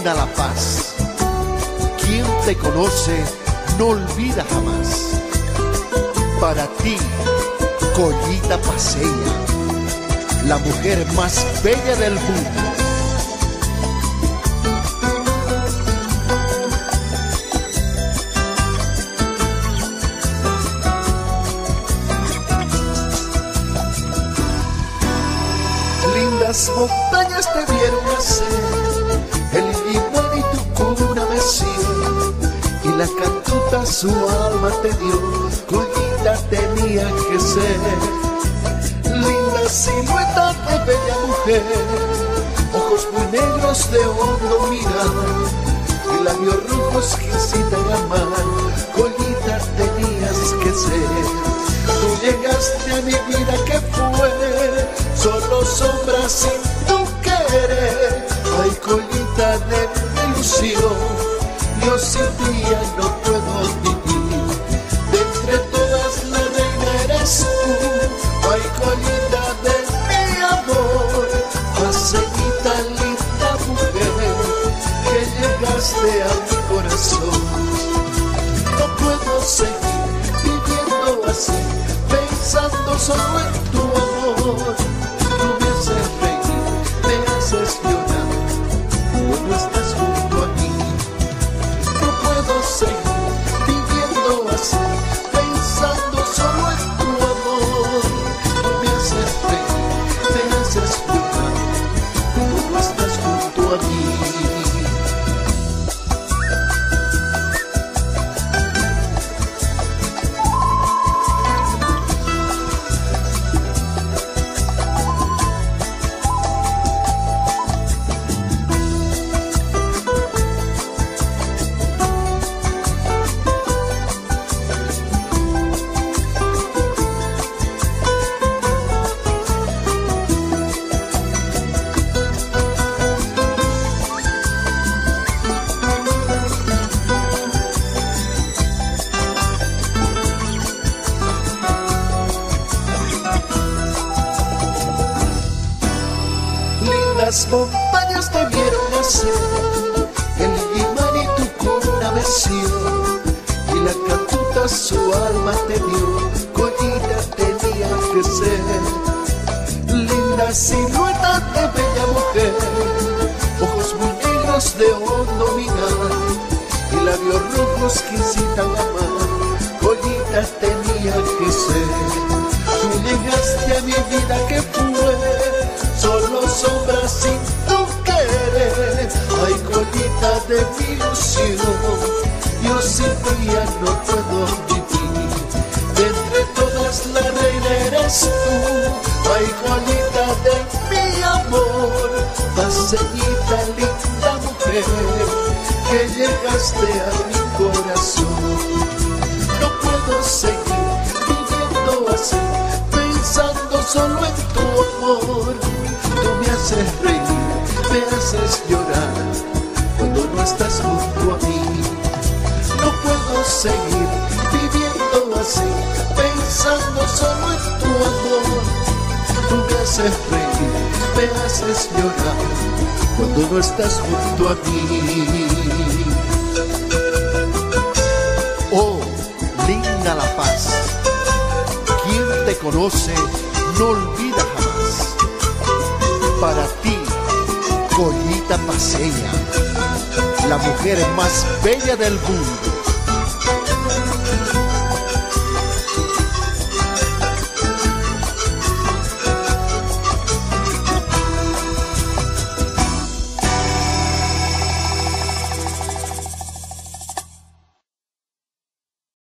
linda la paz. Quien te conoce no olvida jamás. Para ti, Collita Paceña, la mujer más bella del mundo. Las montañas te vieron nacer, el limón y tu cuna meció, y la cantuta su alma te dio, Collita tenía que ser. Linda silueta de bella mujer, ojos muy negros de hondo mirar, y labios rojos que incitan a amar, Collita tenías que ser. Tú llegaste a mi vida que fue solo sombra sin tu querer. Ay, Collita de mi ilusión, yo sin ti ya no puedo vivir. De entre todas la reina eres tú. Ay, Collita de mi amor, Paceñita, linda mujer, que llegaste a mi corazón. No puedo seguir viviendo así, pensando solo en tu amor. Tú me haces reír, me haces llorar, cuando estás junto a mí. No puedo seguir viviendo así, pensando solo en tu amor. Tú me haces reír, me haces llorar, cuando estás junto a mí. Las montañas te vieron nacer, el imán y tu cuna meció, y la cantuta su alma te dio, Collita tenía que ser. Linda silueta de bella mujer, ojos muy negros de hondo mirar, y labios rojos que incitan a amar, Collita tenía que ser. Tú llegaste a mi vida que fue solo sombra sin tu querer. Ay, Collita de mi ilusión, yo sin ti ya no puedo vivir. De entre todas la reina eres tú. Ay, Collita de mi amor, Paceñita, linda mujer, que llegaste a mi corazón. No puedo seguir viviendo así, pensando solo en tu amor. Tú me haces reír, me haces llorar, cuando no estás junto a mí. No puedo seguir viviendo así, pensando solo en tu amor. Tú me haces reír, me haces llorar, cuando no estás junto a mí. Oh, linda la paz. Quien te conoce no olvida jamás. Para ti, Collita Paceña, la mujer más bella del mundo.